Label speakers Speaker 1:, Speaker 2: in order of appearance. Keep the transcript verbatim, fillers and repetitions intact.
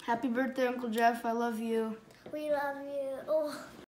Speaker 1: Happy birthday, Uncle Jeff. I love you.
Speaker 2: We love you. Oh.